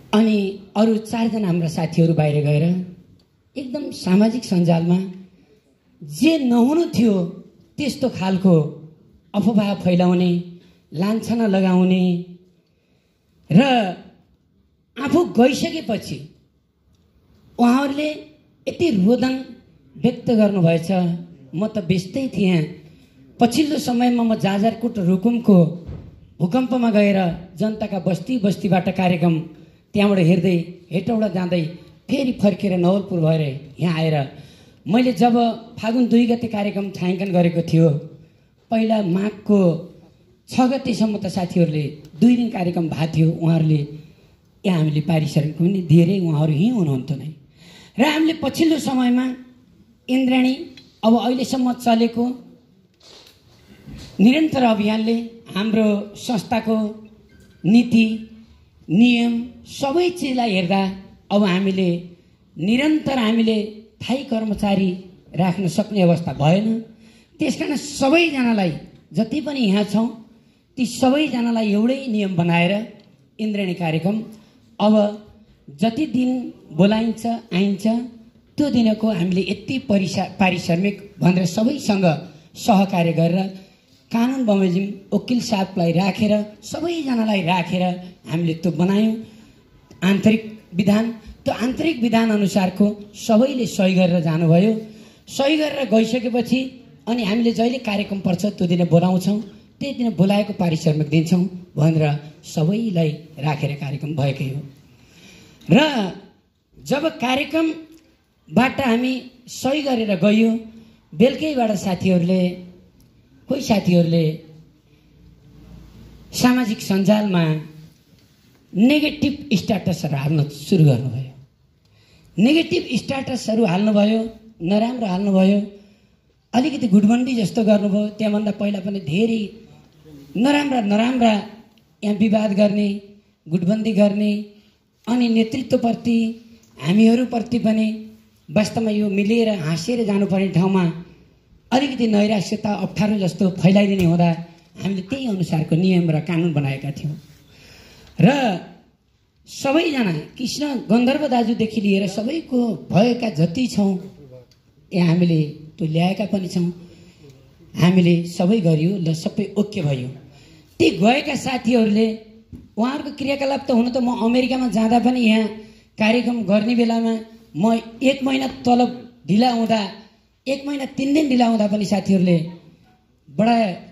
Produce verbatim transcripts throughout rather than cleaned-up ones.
अनि अरू चारजना हाम्रा साथीहरू बाहिर गएर एकदम सामाजिक सञ्जालमा जे नहुनु थियो त्यस्तो खालको अफवाह फैलाउने, लान्छना लगाउने र आफू गइसकेपछि उहाँहरूले यति रोदन व्यक्त गर्नुभएछ। म त व्यस्तै थिएँ। पछिल्लो समयमा म जाजरकोट रुकुमको भूकम्पमा गएर जनताका बस्ती बस्तीबाट कार्यक्रम त्यहाँबाट हेर्दै हेटौडा जाँदै फेरि फर्केर नवलपुर भएर यहाँ आएर मैले जब फागुन दुई गते कार्यक्रम छायाङ्कन गरेको थियो, पहिला माघको छ गतेसम्म त साथीहरूले दुई दिन कार्यक्रम भएको थियो। उहाँहरूले यहाँ हामीले पारिश्रमिक पनि धेरै उहाँहरू यहीँ हुनुहुन्थ्यो नै। र हामीले पछिल्लो समयमा इन्द्राणी अब अहिलेसम्म चलेको निरन्तर अभियानले हाम्रो संस्थाको नीति नियम सबै चिजलाई हेर्दा अब हामीले निरन्तर हामीले स्थायी कर्मचारी राख्न सक्ने अवस्था भएन। त्यसकारण सबैजनालाई जति पनि यहाँ छौँ ती सबैजनालाई एउटै नियम बनाएर इन्द्राणी कार्यक्रम अब जति दिन बोलाइन्छ आइन्छ त्यो दिनको हामीले यति परिसा पारिश्रमिक भनेर सबैसँग सहकार्य गरेर कानुन बमोजिम वकिल साहबलाई राखेर सबैजनालाई राखेर हामीले त्यो बनायौँ आन्तरिक विधान। त्यो आन्तरिक विधान अनुसारको सबैले सही गरेर जानुभयो। सही गरेर गइसकेपछि अनि हामीले जहिले कार्यक्रम पर्छ त्यो दिन बोलाउँछौँ, त्यही दिन बोलाएको पारिश्रमिक दिन्छौँ भनेर सबैलाई राखेर कार्यक्रम भएकै हो। र जब कार्यक्रमबाट हामी सही गरेर गयो, बेलुकैबाट साथीहरूले कोही साथीहरूले सामाजिक सञ्जालमा नेगेटिभ स्ट्याटसहरू हाल्न सुरु गर्नुभयो। नेगेटिभ स्ट्याटसहरू हाल्नुभयो, नराम्रो हाल्नुभयो, अलिकति गुटबन्दी जस्तो गर्नुभयो। त्यहाँभन्दा पहिला पनि धेरै नराम्रा नराम्रा यहाँ विवाद गर्ने, गुटबन्दी गर्ने अनि नेतृत्वप्रति हामीहरूप्रति पनि वास्तवमा यो मिलेर हाँसेर जानुपर्ने ठाउँमा अलिकति नैराश्यता अप्ठ्यारो जस्तो फैलाइदिने हुँदा हामीले त्यही अनुसारको नियम र कानुन बनाएका थियौँ। र सबैजना कृष्ण गन्धर्व दाजुदेखि लिएर सबैको भएका जति छौँ यहाँ हामीले त्यो ल्याएका पनि छौँ। हामीले सबै गरियो, ल सबै ओके भयो। ती गएका साथीहरूले उहाँहरूको क्रियाकलाप त हुन त म अमेरिकामा जाँदा पनि यहाँ कार्यक्रम गर्ने बेलामा म एक महिना तलब ढिला हुँदा एक महिना तिन दिन ढिला हुँदा पनि साथीहरूले बडा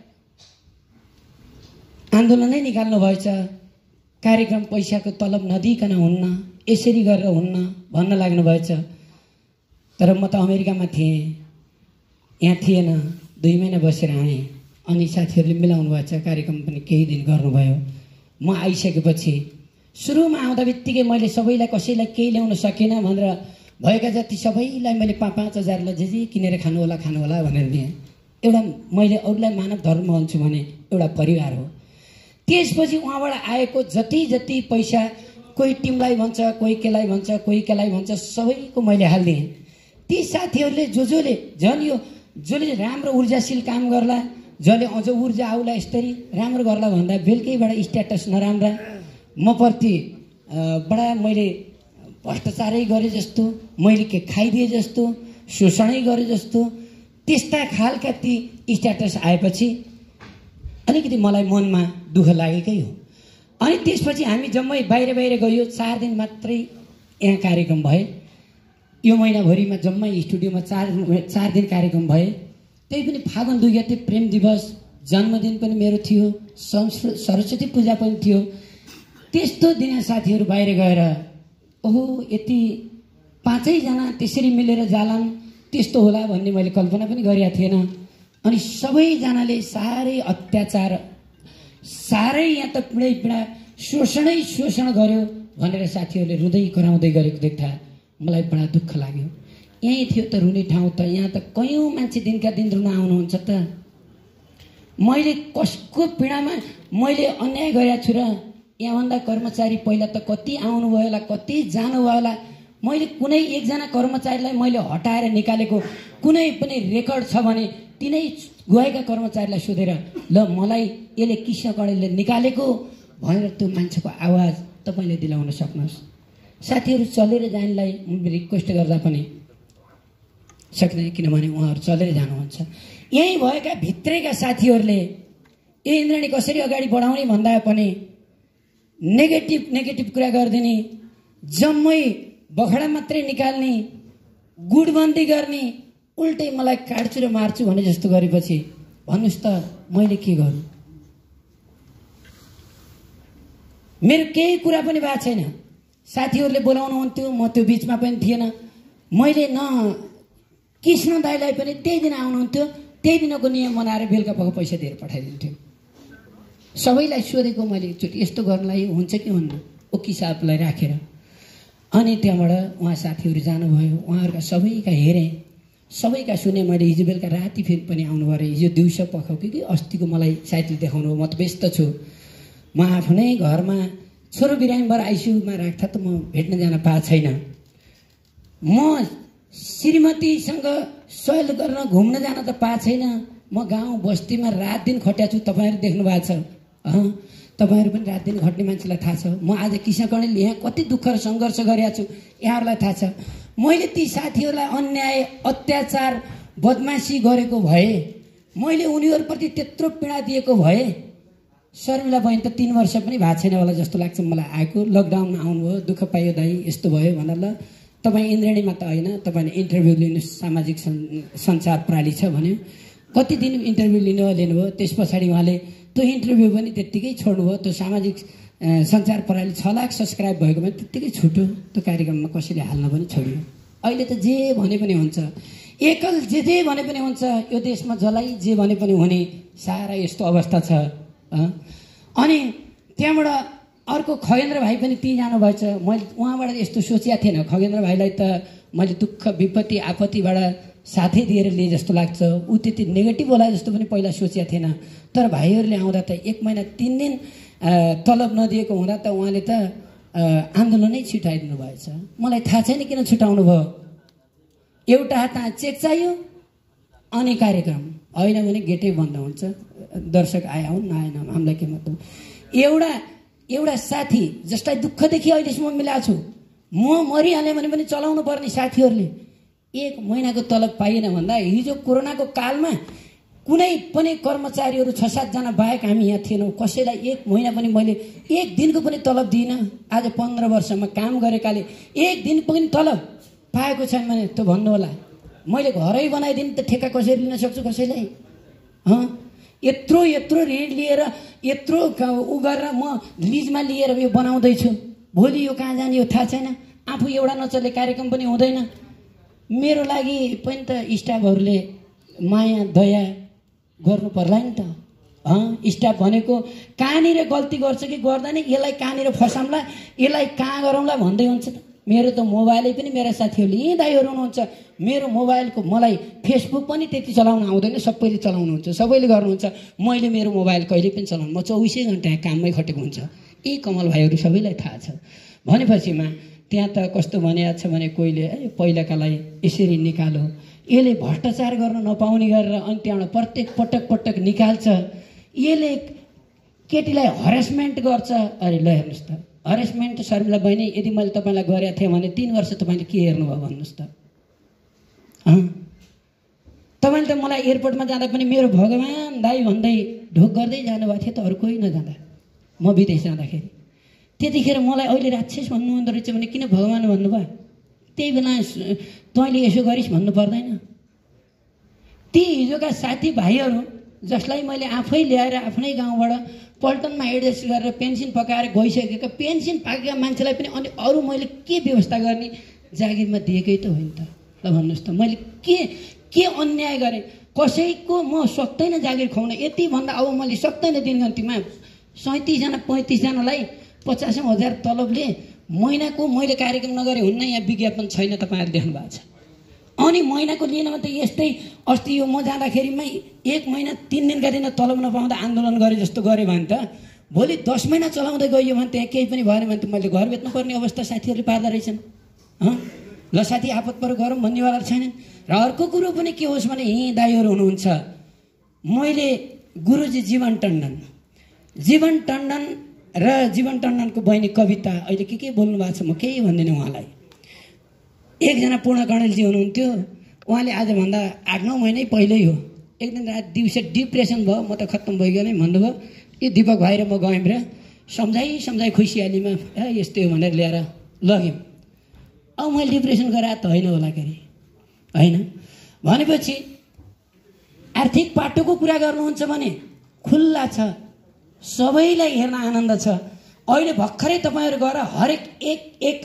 आन्दोलनै निकाल्नु भएछ। कार्यक्रम पैसाको तलब नदिइकन हुन्न, यसरी गरेर हुन्न भन्न लाग्नु भएछ। तर म त अमेरिकामा थिएँ, यहाँ थिएन, दुई महिना बसेर आएँ। अनि साथीहरूले मिलाउनु भएछ, कार्यक्रम पनि केही दिन गर्नुभयो। म आइसकेपछि सुरुमा आउँदा बित्तिकै मैले सबैलाई कसैलाई केही ल्याउन सकिनँ भनेर भएका जति सबैलाई मैले पाँच पाँच हजारलाई जे जे किनेर खानु होला खानु होला भनेर दिएँ। एउटा मैले अरूलाई मानव धर्म भन्छु भने एउटा परिवार हो। त्यसपछि उहाँबाट आएको जति जति पैसा कोही टिमलाई भन्छ, कोही केलाई भन्छ, कोही केलाई भन्छ, सबैको मैले हालिदिएँ। ती साथीहरूले जो जसले झन् यो जसले राम्रो ऊर्जाशील काम गर्ला, जसले अझ ऊर्जा आउला यसरी राम्रो गर्ला भन्दा बेलुकैबाट स्ट्याटस नराम्रा, म प्रति बडा मैले भ्रष्टाचारै गरेँ जस्तो, मैले के खाइदिएँ जस्तो, शोषणै गरेँ जस्तो त्यस्ता खालका ती स्ट्याटस आएपछि अलिकति मलाई मनमा दुःख लागेकै हो। अनि त्यसपछि हामी जम्मै बाहिर बाहिर गयो। चार दिन मात्रै यहाँ कार्यक्रम भए। यो महिनाभरिमा जम्मै स्टुडियोमा चार चार दिन कार्यक्रम भए। त्यही पनि फागुन दुई गते प्रेम दिवस, जन्मदिन पनि मेरो थियो, सरस्वती पूजा पनि थियो। त्यस्तो दिन साथीहरू बाहिर गएर ओहो यति पाँचैजना त्यसरी मिलेर जालान्, त्यस्तो होला भन्ने मैले कल्पना पनि गरेका थिएन। अनि सबैजनाले साह्रै अत्याचार, साह्रै यहाँ त पीडै पीडा, शोषणै शोषण गर्यो भनेर साथीहरूले रुँदै कराउँदै गरेको देख्दा मलाई बडा दुःख लाग्यो। यहीँ थियो त रुने ठाउँ त, यहाँ त कयौँ मान्छे दिनका दिन रुन आउनुहुन्छ त। मैले कसको पीडामा मैले अन्याय गरेको छु र? यहाँभन्दा कर्मचारी पहिला त कति आउनुभयो होला, कति जानुभयो होला। मैले कुनै एकजना कर्मचारीलाई मैले हटाएर निकालेको कुनै पनि रेकर्ड छ भने तिनै गएका कर्मचारीलाई सोधेर ल मलाई यसले कृष्ण कणेलले निकालेको भनेर त्यो मान्छेको आवाज तपाईँले दिलाउन सक्नुहोस्। साथीहरू चलेर जानेलाई रिक्वेस्ट गर्दा पनि सक्दैन, किनभने उहाँहरू चलेर जानुहुन्छ। यहीँ भएका भित्रैका साथीहरूले यो इन्द्रेणी कसरी अगाडि बढाउने भन्दा पनि नेगेटिभ नेगेटिभ कुरा गरिदिने, जम्मै बखडा मात्रै निकाल्ने, गुडबन्दी गर्ने, उल्टै मलाई काट्छु र मार्छु भने जस्तो गरेपछि भन्नुहोस् त मैले के गरौँ? मेरो केही कुरा पनि भएको छैन। साथीहरूले बोलाउनु हुन्थ्यो, म त्यो बिचमा पनि थिएन। मैले न कृष्ण दाईलाई पनि त्यही दिन आउनुहुन्थ्यो, त्यही दिनको नियम बनाएर बेलुका पख पैसा दिएर पठाइदिन्थ्यो। सबैलाई सोधेको मैले एकचोटि यस्तो गर्नलाई हुन्छ कि हुन्न, ओकी साहबलाई राखेर। अनि त्यहाँबाट उहाँ साथीहरू जानुभयो, उहाँहरूका सबैका हेरेँ, सबैका सुने मैले। हिजो बेलुका राति फेरि पनि आउनु भरे, हिजो दिउँसो पखाउ कि अस्तिको मलाई साथीले देखाउनु भयो। म त व्यस्त छु, म आफ्नै घरमा छोरो बिरामीबाट आइसियुमा राख्दा त म भेट्न जान पाएको छैन। म श्रीमतीसँग सहयोग गर्न घुम्न जान त पाएको छैन। म गाउँ बस्तीमा रात दिन खट्या छु, तपाईँहरू देख्नु भएको छ। अँ तपाईँहरू पनि रात दिन खट्ने मान्छेलाई थाहा छ। म आज किसान कणेलले यहाँ कति दुःख र सङ्घर्ष गरेको छु यहाँहरूलाई थाहा छ। मैले ती साथीहरूलाई अन्याय अत्याचार बदमासी गरेको भए, मैले उनीहरूप्रति त्यत्रो पीडा दिएको भए शर्मिला बहिनी त तीन वर्ष पनि भएको छैन होला जस्तो लाग्छ मलाई। आएको लकडाउनमा आउनुभयो, दुःख पायो दाइ, यस्तो भयो भनेर। ल तपाईँ इन्द्रेणीमा त होइन, तपाईँले इन्टरभ्यू लिनु सामाजिक सञ्चार प्रणाली छ भन्यो। कति दिन इन्टरभ्यू लिनु लिनुभयो, त्यस पछाडि उहाँले त्यो इन्टरभ्यू पनि त्यत्तिकै छोड्नुभयो। त्यो सामाजिक सञ्चार प्रणाली छ लाख सब्सक्राइब भएको पनि त्यत्तिकै छुट्यो। त्यो कार्यक्रममा कसैले हाल्न पनि छोड्यो। अहिले त जे भने पनि हुन्छ, एकल जे जे भने पनि हुन्छ। यो देशमा जसलाई जे भने पनि हुने सारा यस्तो अवस्था छ। अनि त्यहाँबाट अर्को खगेन्द्र भाइ पनि त्यहीँ जानुभएछ। मैले उहाँबाट यस्तो सोचेको थिएन। खगेन्द्र भाइलाई त मैले दुःख विपत्ति आपत्तिबाट साथै दिएर लिए जस्तो लाग्छ। ऊ त्यति नेगेटिभ होला जस्तो पनि पहिला सोचेको थिएन। तर भाइहरूले आउँदा त एक महिना तिन दिन तलब नदिएको हुँदा त उहाँले त आन्दोलनै छुटाइदिनु भएछ। मलाई थाहा छैन किन छुटाउनु भयो। एउटा हात चेक चाहियो अनि कार्यक्रम, होइन भने गेटै बन्द हुन्छ। दर्शक आए आउन्, नआएन हामीलाई के मतलब। एउटा एउटा साथी जसलाई दुःखदेखि अहिलेसम्म मिलाएको छु, म मरिहालेँ भने पनि चलाउनु पर्ने साथीहरूले एक महिनाको तलब पाइएन भन्दा, हिजो कोरोनाको कालमा कुनै पनि कर्मचारीहरू छ सातजना बाहेक हामी यहाँ थिएनौँ। कसैलाई एक महिना पनि मैले एक दिनको पनि तलब दिइनँ। आज पन्ध्र वर्षमा काम गरेकाले एक दिन पनि तलब पाएको छैन भने त्यो भन्नु होला। मैले घरै बनाइदिनु त ठेक्का कसरी लिन सक्छु कसैलाई? हँ, यत्रो यत्रो ऋण लिएर यत्रो उ गरेर म लिजमा लिएर यो बनाउँदैछु। भोलि यो कहाँ जाने यो थाहा छैन। आफू एउटा नचल्ने कार्यक्रम पनि हुँदैन। मेरो लागि पनि त स्टाफहरूले माया दया गर्नु पर्ला नि त। अँ स्टाफ भनेको कहाँनिर गल्ती गर्छ कि गर्दैन, यसलाई कहाँनिर फसाउँला, यसलाई कहाँ गरौँला भन्दै हुन्छ त। मेरो त मोबाइलै पनि मेरा साथीहरूले यहीँ दाइहरू हुनुहुन्छ। मेरो मोबाइलको मलाई फेसबुक पनि त्यति चलाउन आउँदैन, सबैले चलाउनुहुन्छ, सबैले गर्नुहुन्छ। मैले मेरो मोबाइल कहिले पनि चलाउनु, म चौबिसै घन्टा काममै खटेको हुन्छ। यी कमल भाइहरू सबैलाई थाहा छ। भनेपछिमा त्यहाँ त कस्तो भनेको छ भने कोहीले ए पहिलाकालाई यसरी निकालो, यसले भ्रष्टाचार गर्न नपाउने गरेर अनि त्यहाँबाट प्रत्येक पटक पटक निकाल्छ। यसले केटीलाई हरेसमेन्ट गर्छ। अरे ल हेर्नुहोस् त, हरेसमेन्ट शर्मिला बहिनी यदि मैले तपाईँलाई गरेको थिएँ भने तिन वर्ष तपाईँले के हेर्नुभयो भन्नुहोस् त। तपाईँले त मलाई एयरपोर्टमा जाँदा पनि मेरो भगवान् दाई भन्दै ढोक गर्दै जानुभएको थियो त, अरू कोही नजाँदा। म विदेश जाँदाखेरि त्यतिखेर मलाई अहिले राक्षस भन्नुहुँदो रहेछ भने किन भगवान् भन्नुभयो? त्यही बेला तैँले यसो गरिस् भन्नु पर्दैन? ती हिजोका साथी भाइहरू जसलाई मैले आफै ल्याएर आफ्नै गाउँबाट पल्टनमा एडजस्ट गरेर पेन्सन पकाएर गइसकेको, पेन्सन पाकेका मान्छेलाई पनि अनि अरू मैले के व्यवस्था गर्ने? जागिरमा दिएकै त होइन त। ल भन्नुहोस् त, मैले के के अन्याय गरेँ? कसैको म सक्दैन जागिर खुवाउन। यति भन्दा अब मैले सक्दैन दिनगन्तीमा सैँतिसजना पैँतिसजनालाई पचासौँ हजार तलबले महिनाको मैले कार्यक्रम नगरे हुन्न। यहाँ विज्ञापन छैन, तपाईँहरू देख्नु भएको छ। अनि महिनाको लिएन भने त यस्तै अस्ति यो म जाँदाखेरिमै एक महिना तिन दिनका दिन तलब नपाउँदा आन्दोलन गरे जस्तो गरेँ भने त भोलि दस महिना चलाउँदै गइयो भने त्यहाँ केही पनि भएन भने त मैले घर बेच्नुपर्ने अवस्था साथीहरूले पार्दा रहेछन्। हँ ल साथी आपत पर गरौँ भन्नेवाला छैनन्। र अर्को कुरो पनि के होस् भने यहीँ दाइहरू हुनुहुन्छ। मैले गुरुजी जीवन टन्डन जीवन टन्डन र जीवन टण्डनको बहिनी कविता अहिले के के बोल्नु भएको छ, म केही भन्दिनँ उहाँलाई। एकजना पूर्ण कणेलजी हुनुहुन्थ्यो, उहाँले आजभन्दा आठ नौ महिनै पहिल्यै हो एक दिन रात दिउँसो डिप्रेसन भयो, म त खत्तम भइगयो नै भन्नुभयो। यो दिपक भाइ र म गयौँ र सम्झाइ सम्झाइ खुसियालीमा ए यस्तै हो भनेर ल्याएर लग्यौँ। अब मैले डिप्रेसन गराए त होइन होला के अरे, होइन भनेपछि आर्थिक पाटोको कुरा गर्नुहुन्छ भने खुल्ला छ, सबैलाई हेर्न आनन्द छ। अहिले भर्खरै तपाईँहरू गएर हरेक एक एक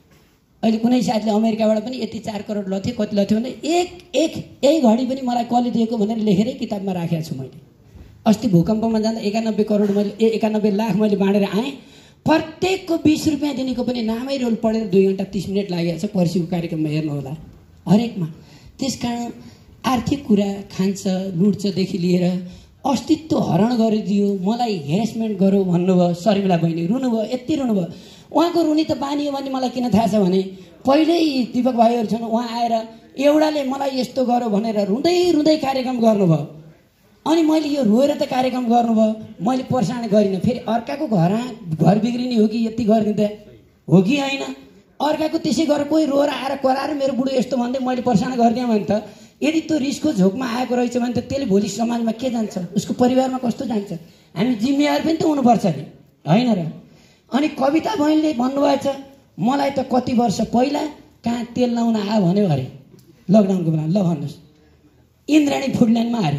अहिले कुनै साथीले अमेरिकाबाट पनि यति चार करोड लथ्यो कति लथ्यो भने एक एक यही घडी पनि मलाई कसले दिएको भनेर लेखेरै किताबमा राखेको छु मैले। अस्ति भूकम्पमा जाँदा एकानब्बे करोड मैले ए एकानब्बे लाख मैले बाँडेर आएँ। प्रत्येकको बिस रुपियाँ दिनेको पनि नामै रोल पढेर दुई घन्टा तिस मिनट लागेको छ। पर्सिको कार्यक्रममा हेर्नु होला हरेकमा। त्यसकारण आर्थिक कुरा खान्छ लुट्छदेखि लिएर अस्तित्व हरण गरिदियो, मलाई हेरेसमेन्ट गरौँ भन्नुभयो। शर्मिला बहिनी रुनुभयो, यति रुनुभयो। उहाँको रुनी त बानी हो भन्ने मलाई किन थाहा छ भने पहिल्यै दिपक भाइहरू छन्, उहाँ आएर एउटाले मलाई यस्तो गरौँ भनेर रुँदै रुँदै कार्यक्रम गर्नुभयो। अनि मैले यो रोएर त कार्यक्रम गर्नुभयो, मैले पर्साण गरिनँ। फेरि अर्काको घर घर बिग्रिने हो कि यति गरिदिँदा हो कि होइन, अर्काको त्यसै गरेर कोही रोएर आएर कराएर मेरो बुढो यस्तो भन्दै मैले पर्साण गरिदिएँ भने त यदि त्यो रिसको झोकमा आएको रहेछ भने त त्यसले भोलि समाजमा के जान्छ, उसको परिवारमा कस्तो जान्छ। हामी जिम्मेवार पनि त हुनुपर्छ नि, होइन र। अनि कविता बहिनीले भन्नुभएछ मलाई त कति वर्ष पहिला कहाँ तेल लाउन आयो भन्यो अरे लकडाउनको बेला। ल भन्नुहोस्, इन्द्राणी फुड लाइनमा अरे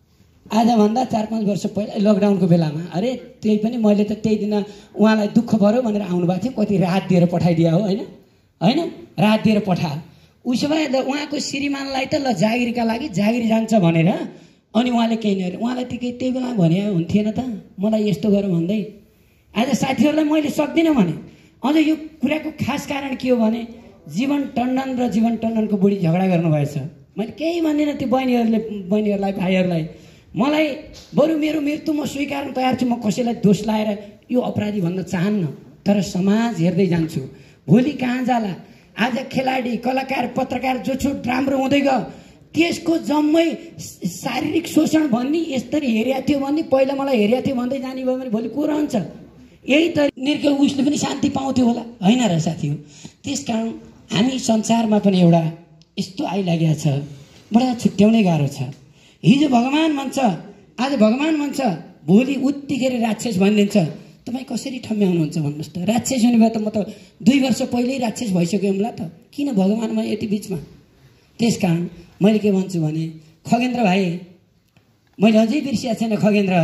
आजभन्दा चार पाँच वर्ष पहिला लकडाउनको बेलामा अरे त्यही पनि मैले त त्यही दिन उहाँलाई दुःख पऱ्यो भनेर आउनुभएको थियो। कति राहत दिएर पठाइदियो हो, होइन होइन राहत दिएर पठायो। उसो भए उहाँको श्रीमानलाई त ल जागिरका लागि जागिर जान्छ भनेर अनि उहाँले केही नगरे। उहाँलाई त केही त्यही बेला भने हुन्थेन त मलाई यस्तो गर भन्दै। आज साथीहरूलाई मैले सक्दिनँ भने अझ यो कुराको खास कारण के हो भने जीवन टण्डन र जीवन टण्डनको बुढी झगडा गर्नुभएछ। मैले केही भन्दिनँ त्यो बहिनीहरूले बहिनीहरूलाई भाइहरूलाई। मलाई बरु मेरो मृत्यु म स्वीकार्न तयार छु, म कसैलाई दोष लाएर यो अपराधी भन्न चाहन्न। तर समाज हेर्दै जान्छु भोलि कहाँ जाला। आज खेलाडी कलाकार पत्रकार जो छु राम्रो हुँदै गयो, त्यसको जम्मै शारीरिक शोषण भन्ने यसरी हेरिया थियो भन्ने पहिला मलाई हेरिया थियो भन्दै जाने भयो भने भोलि को रहन्छ। यही त निर्के उसले पनि शान्ति पाउँथ्यो होला, होइन र साथी हो। त्यसकारण हामी संसारमा पनि एउटा यस्तो आइलागेको छ, बडा छुट्याउनै गाह्रो छ। हिजो भगवान भन्छ, आज भगवान भन्छ, भोलि उत्तिखेर राक्षस भनिदिन्छ। तपाईँ कसरी ठम्ब्याउनुहुन्छ भन्नुहोस् त। राक्षस हुने भए त म त दुई वर्ष पहिल्यै राक्षस भइसक्यो होला त, किन भगवानमा यति बिचमा। त्यस कारण मैले के भन्छु भने खगेन्द्र भाइ, मैले अझै बिर्सिया छैन खगेन्द्र,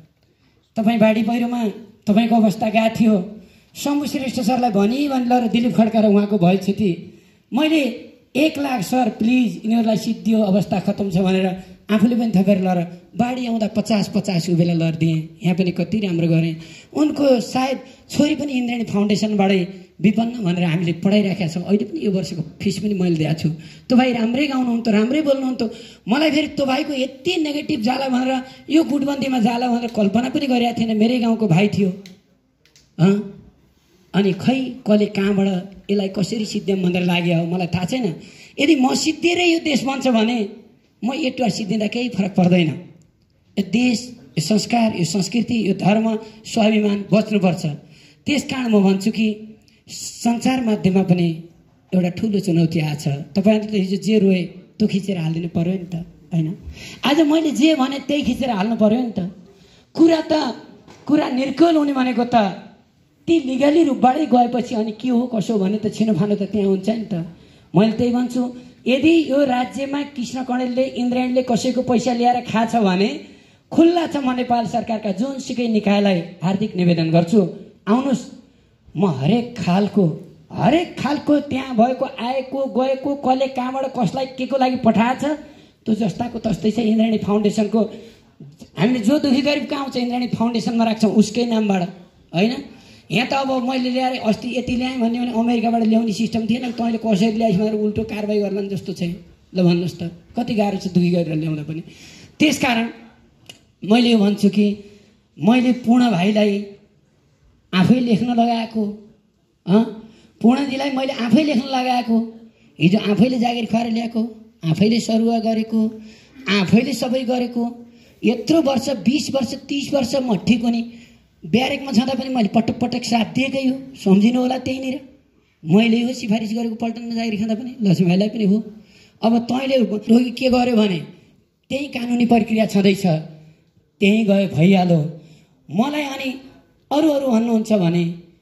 तपाईँ बाढी पहिरोमा तपाईँको अवस्था गएको थियो। शम्भु श्रेष्ठ सरलाई भनी भनी ल दिलीप खड्का र उहाँको भएपछि मैले एक लाख सर प्लिज यिनीहरूलाई सिद्धियो अवस्था खत्तम छ भनेर आफूले पनि थपेर लर बाढी आउँदा पचास पचास उ बेला लडिदिएँ। यहाँ पनि कति राम्रो गरेँ। उनको सायद छोरी पनि इन्द्राणी फाउन्डेसनबाटै विपन्न भनेर हामीले पढाइराखेका छौँ। अहिले पनि यो वर्षको फिस पनि मैले दिएको छु। त्यो भाइ राम्रै गाउनुहुन्थ्यो, राम्रै बोल्नुहुन्थ्यो। मलाई फेरि त्यो भाइको यति नेगेटिभ जाला भनेर यो गुटबन्दीमा जाला भनेर कल्पना पनि गरेको थिएन। मेरै गाउँको भाइ थियो। अनि खै कसले कहाँबाट यसलाई कसरी सिद्ध्याउँ भनेर लाग्यो हो मलाई थाहा छैन। यदि म सिद्धिएरै यो देश बन्छ भने म एटुवा सिद्धिँदा केही फरक पर्दैन। यो देश, यो संस्कार, यो संस्कृति, यो धर्म, स्वाभिमान बच्नुपर्छ। त्यस कारण म भन्छु कि सञ्चार माध्यममा पनि एउटा ठुलो चुनौती आएको छ। तपाईँहरूले हिजो जे रोए त्यो खिचेर हालिदिनु पर्यो नि त, होइन। आज मैले जे भने त्यही खिचेर हाल्नु पर्यो नि त। कुरा त कुरा निर्कल हुने भनेको त ती लिगली रूपबाटै गएपछि अनि के हो कसो भने त छिनोफानो त त्यहाँ हुन्छ नि त। मैले त्यही भन्छु, यदि यो राज्यमा कृष्ण कणेलले इन्द्राणीले कसैको पैसा ल्याएर खाछ भने खुल्ला छ। म नेपाल सरकारका जुनसुकै निकायलाई हार्दिक निवेदन गर्छु, आउनुहोस्, म हरेक खालको हरेक खालको त्यहाँ भएको आएको गएको कसले कहाँबाट कसलाई के को लागि पठाएछ त्यो जस्ताको तस्तै छ। इन्द्राणी फाउन्डेसनको हामीले जो दुखी गरिब कहाँ आउँछ इन्द्राणी फाउन्डेसनमा राख्छौँ उसकै नामबाट, होइन। यहाँ त अब मैले ल्याएर अस्ति यति ल्याएँ भन्यो भने अमेरिकाबाट ल्याउने सिस्टम थिएन। तैँले कसरी ल्याइस् भनेर उल्टो कारवाही गर्लान् जस्तो छैन। ल भन्नुहोस् त कति गाह्रो छ दुखी गरेर ल्याउँदा पनि। त्यस कारण मैले यो भन्छु कि मैले पूर्ण भाइलाई आफै लेख्न लगाएको, पूर्णजीलाई मैले आफै लेख्न लगाएको, हिजो आफैले जागिर खुवाएर ल्याएको, आफैले सरुवा गरेको, आफैले सबै गरेको। यत्रो वर्ष बिस वर्ष तिस वर्ष म ठिक हुने ब्यारेकमा छँदा पनि मैले पटक पटक साथ दिएकै हो, सम्झिनु होला त्यहीँनिर मैले हो सिफारिस गरेको पल्टनमा जागिर खाँदा पनि लक्ष्मी भाइलाई पनि हो। अब तैँले रोगी के गर्यो भने त्यही कानुनी प्रक्रिया छँदैछ, त्यहीँ गयो भइहाल्यो। मलाई अनि अरू अरू भन्नुहुन्छ भने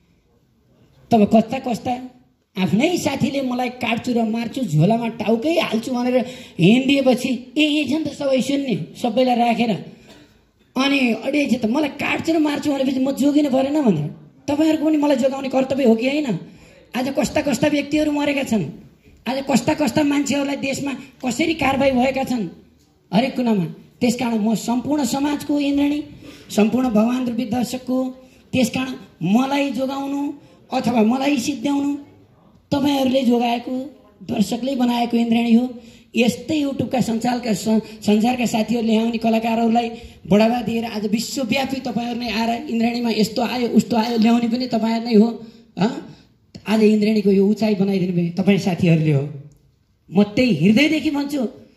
तब कस्ता कस्ता आफ्नै साथीले मलाई काट्छु र मार्छु झोलामा टाउकै हाल्छु भनेर हिँडिदिएपछि ए यही छ नि त सबै सुन्ने सबैलाई राखेर अनि अडे त मलाई काट्छु र मार्छु भनेपछि म जोगिनु परेन भनेर तपाईँहरूको पनि मलाई जोगाउने कर्तव्य हो कि होइन? आज कस्ता कस्ता व्यक्तिहरू मरेका छन्, आज कस्ता कस्ता मान्छेहरूलाई देशमा कसरी कारबाही भएका छन् हरेक कुनामा। त्यसकारण म सम्पूर्ण समाजको इन्द्रणी, सम्पूर्ण भगवान रूपी दर्शकको, त्यसकारण मलाई जोगाउनु अथवा मलाई सिद्ध्याउनु तपाईँहरूले जोगाएको दर्शकले बनाएको इन्द्रणी हो। यस्तै युट्युबका सञ्चालका संसारका साथीहरूले आउने कलाकारहरूलाई बढावा दिएर आज विश्वव्यापी तपाईँहरू नै आएर इन्द्रणीमा यस्तो आयो उस्तो आयो ल्याउने पनि तपाईँहरू नै हो। आज इन्द्रणीको यो उचाइ बनाइदिनु पनि तपाईँ साथीहरूले हो। म त्यही हृदयदेखि भन्छु,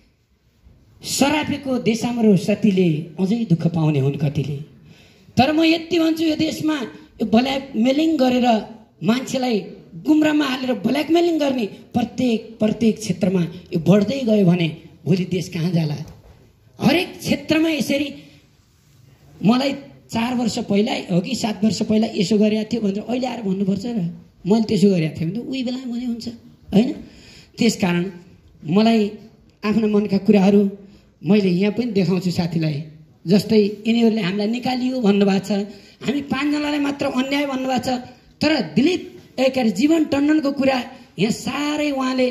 सरापेको देशाम्रो सतीले अझै दुःख पाउने हुन् कतिले। तर म यति भन्छु, यो देशमा यो ब्ल्याकमेलिङ गरेर मान्छेलाई गुमराहमा हालेर ब्ल्याकमेलिङ गर्ने प्रत्येक प्रत्येक क्षेत्रमा यो बढ्दै गयो भने भोलि देश कहाँ जाला? हरेक क्षेत्रमा यसरी मलाई चार वर्ष पहिला हो कि सात वर्ष पहिला यसो गरेको थियो भनेर अहिले आएर भन्नुपर्छ र मैले त्यसो गरेको थिएँ भने उही बेला भने हुन्छ होइन? त्यसकारण मलाई आफ्ना मनका कुराहरू मैले यहाँ पनि देखाउँछु साथीलाई। जस्तै यिनीहरूले हामीलाई निकालियो भन्नुभएको छ, हामी पाँचजनालाई मात्र अन्याय भन्नुभएको छ, तर दिलीप एक जीवन टन्डनको कुरा यहाँ साह्रै उहाँले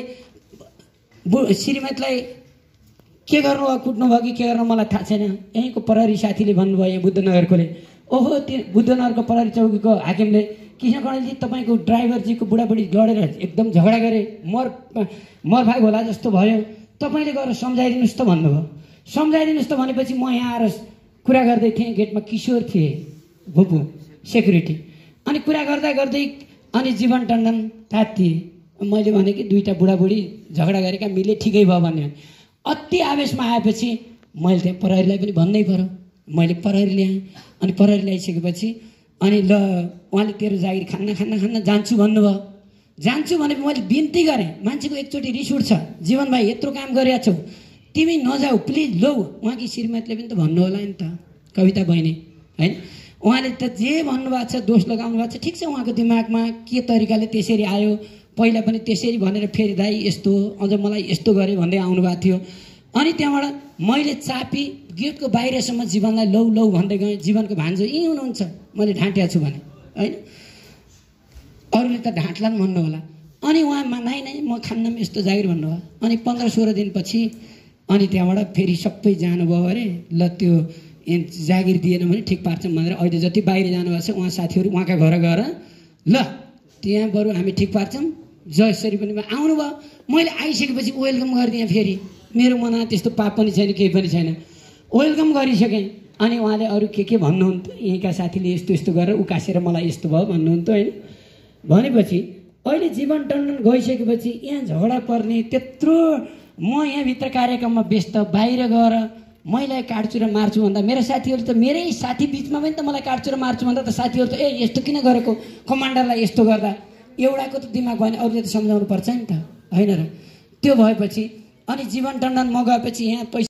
श्रीमतीलाई के गर्नुभयो, कुट्नुभयो कि के गर्नु मलाई थाहा छैन। यहीँको प्रहरी साथीले भन्नुभयो, यहाँ बुद्धनगरकोले, ओहो त्यो बुद्धनगरको प्रहरी चौकीको हाकिमले कृष्ण कणेलजी तपाईँको ड्राइभरजीको बुढाबुढी लडेर एकदम झगडा गरे, मर मरभाग होला जस्तो भयो, तपाईँले गएर सम्झाइदिनुहोस् त भन्नुभयो। सम्झाइदिनुहोस् त भनेपछि म यहाँ आएर कुरा गर्दै थिएँ, गेटमा किशोर थिए भुपू सेक्युरिटी, अनि कुरा गर्दा गर्दै अनि जीवन टन्डन तातिए। मैले भने कि दुईवटा बुढाबुढी झगडा गरेका मिले ठिकै भयो भन्ने। अति आवेशमा आएपछि मैले त्यहाँ प्रहरीलाई पनि भन्नै पर्यो। मैले प्रहरी ल्याएँ, अनि प्रहरी ल्याइसकेपछि अनि ल उहाँले तेरो जागिर खान्न खान्न खान्न जान्छु भन्नुभयो। जान्छु भने मैले बिन्ती गरेँ, मान्छेको एकचोटि रिस उठ्छ, जीवन भाइ यत्रो काम गरेका छौ तिमी नजाऊ प्लिज लौ। उहाँकी श्रीमतीले पनि त भन्नु होला नि त, कविता बहिनी होइन? उहाँले त जे भन्नुभएको छ, दोष लगाउनु भएको छ, ठिक छ, उहाँको दिमागमा के तरिकाले त्यसरी आयो, पहिला पनि त्यसरी भनेर फेरि दाइ यस्तो अझ मलाई यस्तो गरेँ भन्दै आउनुभएको थियो। अनि त्यहाँबाट मैले चापी गेटको बाहिरसम्म जीवनलाई लौ लौ भन्दै गएँ। जीवनको भान्जो यहीँ हुनुहुन्छ, मैले ढाँटेको छु भने होइन? अरूले त ढाँट्ला नि भन्नु होला। अनि उहाँ नाइ नाइ म खान्नम यस्तो जागिर भन्नुभयो। अनि पन्ध्र सोह्र दिनपछि अनि त्यहाँबाट फेरि सबै जानुभयो अरे, ल त्यो जागिर दिएन भने ठिक पार्छौँ भनेर अहिले जति बाहिर जानुभएको छ उहाँ साथीहरू उहाँका घर गएर ल त्यहाँ बरु हामी ठिक पार्छौँ जसरी पनि आउनुभयो। मैले आइसकेपछि वेलकम गरिदिएँ, फेरि मेरो मनमा त्यस्तो पाप पनि छैन केही पनि छैन, वेलकम गरिसकेँ। अनि उहाँले अरू के के भन्नुहुन्थ्यो, यहीँका साथीले यस्तो यस्तो गरेर उकासेर मलाई यस्तो भयो भन्नुहुन्थ्यो होइन? भनेपछि अहिले जीवन टन्डन गइसकेपछि यहाँ झगडा पर्ने त्यत्रो, म यहाँभित्र कार्यक्रममा व्यस्त, बाहिर गएर मैले काट्छु र मार्छु भन्दा मेरा साथीहरू त मेरै साथी बिचमा पनि त मलाई काट्छु र मार्छु भन्दा त साथीहरू त ए यस्तो किन गरेको, कमान्डरलाई यस्तो गर्दा एउटाको त दिमाग भएन, अरूले त सम्झाउनु पर्छ नि त होइन र? त्यो भएपछि अनि जीवन टन्डन म गएपछि यहाँ पैसा